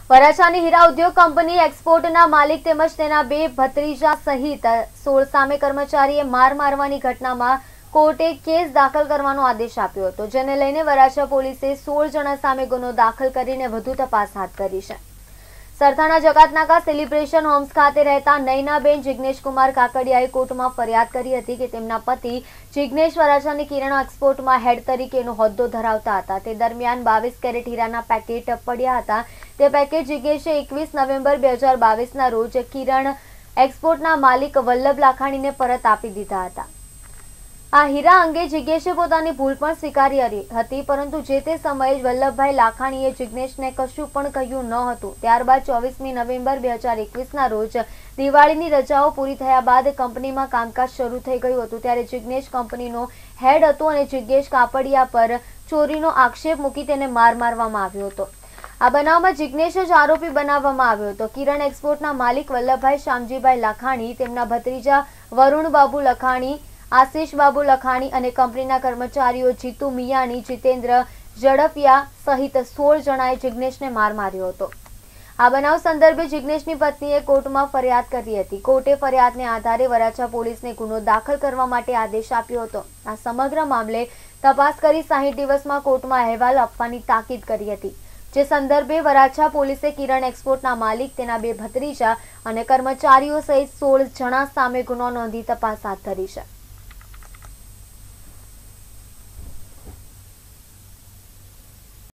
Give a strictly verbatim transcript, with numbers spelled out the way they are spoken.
વરાછાની હીરા ઉદ્યોગ કંપની એક્સપોર્ટના માલિક તેમજ તેના બે ભત્રીજા સહિત સોળ સામે કર્મચારીએ માર મારવાની ઘટનામાં કોર્ટે કેસ દાખલ કરવાનો આદેશ આપ્યો હતો, જેને લઈને વરાછા પોલીસે સોળ જણા સામે ગુનો દાખલ કરીને વધુ તપાસ હાથ ધરી છે। સરથાણા જકાતનાકા સેલિબ્રેશન હોમ્સ ખાતે રહેતા નયનાબેન જિગ્નેશકુમાર કાકડિયાએ કોર્ટમાં ફરિયાદ કરી હતી કે તેમના પતિ જિગ્નેશ વરાછાની કિરણ એક્સપોર્ટમાં હેડ તરીકેનો હોદ્દો ધરાવતા હતા। તે દરમિયાન બાવીસ કેરેટ હીરાના પેકેટ પડ્યા હતા। તે પેકેટ જિગ્નેશે એકવીસ નવેમ્બર બે હજાર બાવીસના રોજ કિરણ એક્સપોર્ટના માલિક વલ્લભ લાખાણીને પરત આપી દીધા હતા। આ હીરા અંગે જિગ્નેશે પોતાની ભૂલ પણ સ્વીકારી હતી, પરંતુ જે તે સમયે વલ્લભભાઈ લાખાણીએ જિગ્નેશને કશું પણ કહ્યું ન હતું। ત્યારબાદ ચોવીસમી નવેમ્બર બે હજાર એકવીસના રોજ દિવાળીની રજાઓ પૂરી થયા બાદ કંપનીમાં કામકાજ શરૂ થઈ ગયું હતું, ત્યારે જિગ્નેશ કંપનીનો હેડ હતો અને જિગ્નેશ કાપડિયા પર ચોરીનો આક્ષેપ મૂકી તેને માર મારવામાં આવ્યો હતો। આ બનાવમાં જિગ્નેશ જ આરોપી બનાવવામાં આવ્યો હતો। કિરણ એક્સપોર્ટના માલિક વલ્લભભાઈ શામજીભાઈ લાખાણી, તેમના ભત્રીજા વરુણ બાબુ લખાણી, આશિષ બાબુ લખાણી અને કંપનીના કર્મચારીઓ જીતુ મિયાણી, જીતેન્દ્ર ઝડપિયા સહિત સોળ જણાએ જિગ્નેશને માર માર્યો હતો। આ બનાવ સંદર્ભે જિગ્નેશની પત્નીએ કોર્ટમાં ફરિયાદ કરી હતી। કોર્ટે ફરિયાદને આધારે વરાછા પોલીસને ગુનો દાખલ કરવા માટે આદેશ આપ્યો હતો। આ સમગ્ર મામલે તપાસ કરી સાહીઠ દિવસમાં કોર્ટમાં અહેવાલ આપવાની તાકીદ કરી હતી, જે સંદર્ભે વરાછા પોલીસે કિરણ એક્સપોર્ટના માલિક, તેના બે ભત્રીજા અને કર્મચારીઓ સહિત સોળ જણા સામે ગુનો નોંધી તપાસ હાથ ધરી છે।